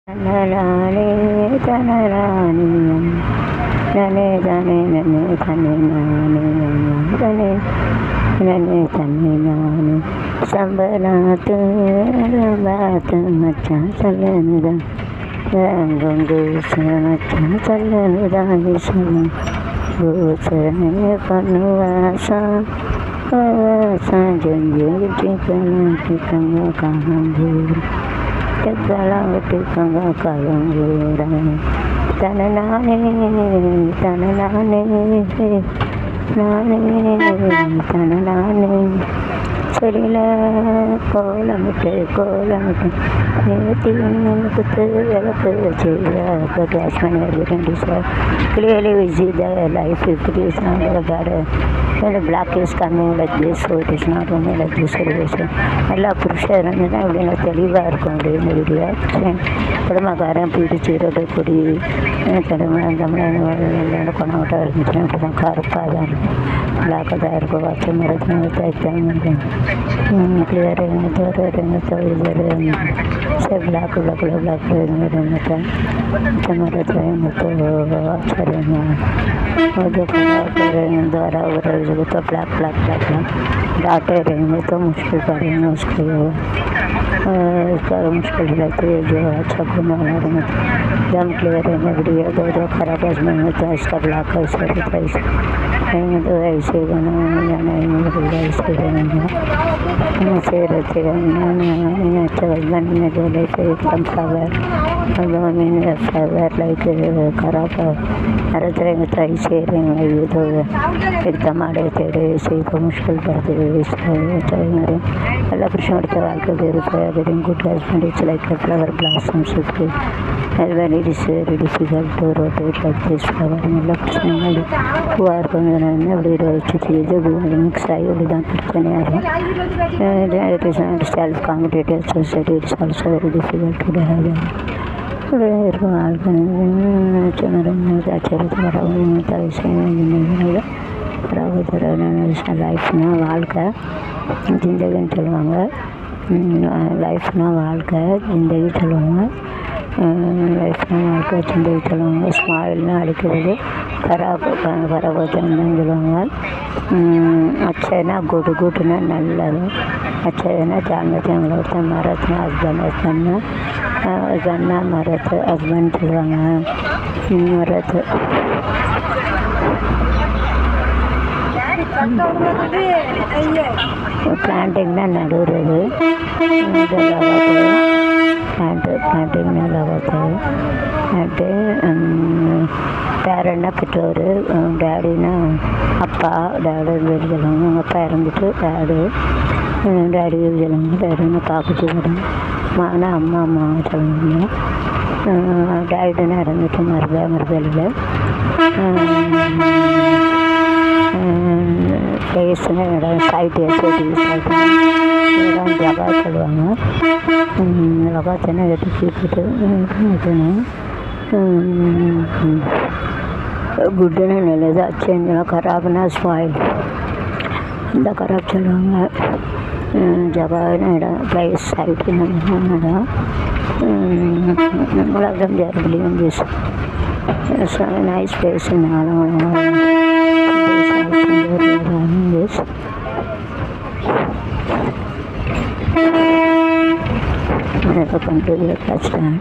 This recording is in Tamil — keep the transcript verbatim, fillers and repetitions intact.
தனலாலே தனலானியம் நனே தனே நனே தனே நானியம் தனே நனே தனே நானே சம்பராத்து பாத்து மச்சான் சொல்லனுதான் ரங்கொங்கு மச்சான் சொல்லனுதான் விசனம் பூசரே பண்ணுவாசா சாஞ்சொஞ்சு டிக்கணும் டிக்கங்க காம்பூர் தெக்கலாம் டிக்கங்க காலங்கூர தனநானே தனநானே நானே தனநானே செடியில் கோலமிட்டு கோலமிட்டு நேற்று குத்து விளக்கு வச்சு கேஷ் பண்ணி வருகிறேன் sir clearly we see the life if it is not about when the black is coming like this, so it is not only like this situation. நல்லா புருஷன் இருந்ததுன்னா இப்படின்னா தெளிவாக இருக்கும் அப்படின்னு வீடியோ குடும்பக்காரன் பிடிச்சி ரோட்டை கொடி கடமை தமிழ் கொண்டாட்டம் இருந்துச்சுன்னா அப்படி தான் கருப்பாக தான் இருக்கும் பிளாக்காக தான் இருக்கும் பச்சை மரத்தில் தைக்காம இருக்கும் கிளியர் இருங்க தோறு இருங்க தொழில் சரி பிளாக் பிளாக்குள்ள பிளாக் இருந்துட்டு பச்சை மரத்தில் முத்து ஆச்சரியங்க मुझे करेंगे द्वारा तो ब्लैक ब्लैक ब्लैक डाटे रहेंगे तो मुश्किल करेंगे उसके लिए इसका मुश्किल रहती है जो अच्छा घूमने वाला जम क्लियर रहेंगे वीडियो तो जो खराब में होता है इसका ब्लैक ऐसे रहता है रहेंगे तो ऐसे ही बना या नहीं ऐसे रहेंगे ऐसे रहते रहेंगे अच्छा हस्बैंड में जो लेते एकदम सावर महीने सावर लाइक खराब हर तरह का ऐसे रहेंगे ये तो एकदम आड़े तेड़े ऐसे ही तो मुश्किल पड़ते हैं ಎಲ್ಲ ಕೃಷ್ಣ ಮಾಡ್ತಾರೆ ಆಲ್ಕೋದು ಇರುತ್ತೆ very good husband it's like a flower blossoms ಇತ್ತು when it is very difficult to rotate like this flower ಎಲ್ಲ ಕೃಷ್ಣ ಮಾಡಿ ಹೂವು ಹರ್ಕೊಂಡು அப்படி வச்சுட்டு இது மிக்ஸ் ஆகி அப்படி தான் பிரச்சனையாக it is not self competitive society it's also very difficult to have இருக்கும் ஆட்கள் ஆச்சரியத்தை வரவும் தவிர லைஃப்னா வாழ்க்கை ஜிந்தகின்னு சொல்லுவாங்க லைஃப்னா வாழ்க்கை ஜிந்தகி சொல்லுவாங்க லைஃப்னா வாழ்க்கை ஜிந்தகி சொல்லுவாங்க ஸ்மைல்னா அடிக்கிறது खराब खराब சொல்லுவாங்க அச்சைனா குடு குடுனா நல்லது அச்சைனா சாங்க சாங்களோட மரத்னா ஹஸ்பண்ட் ஹஸ்பண்ட்னா ஹஸ்பண்ட்னா மரத்து ஹஸ்பண்ட் சொல்லுவாங்க மரத்து प्लांटिंग नड़ुறது प्लांट प्लांटिंग लगाते అంటే பேரன்னா பெற்றோர் டேடினா அப்பா டேடி வெளி சொல்லுவாங்க எங்கள் அப்பா இறந்துட்டு டேடி டேடி வெளி சொல்லுவாங்க டேடினா பாக்குச்சு வரும் மானா அம்மா அம்மா சொல்லுவாங்க டேடினா இறந்துட்டு மருத மருதலில் பேசுனா இடம் சைட்டு செடி இடம் ஜகா சொல்லுவாங்க லகாத்தனை எடுத்து கீப்பிட்டு இதுன்னு गुड्डना நல்லது அச்சேன்னா खराबना स्पाइल இந்த खराब சொல்லுவாங்க ஜகான இடம் பிளேஸ் சைட்டு இடம் உலகம் ஜெர்மனியும் this nice place this never come to the touchdown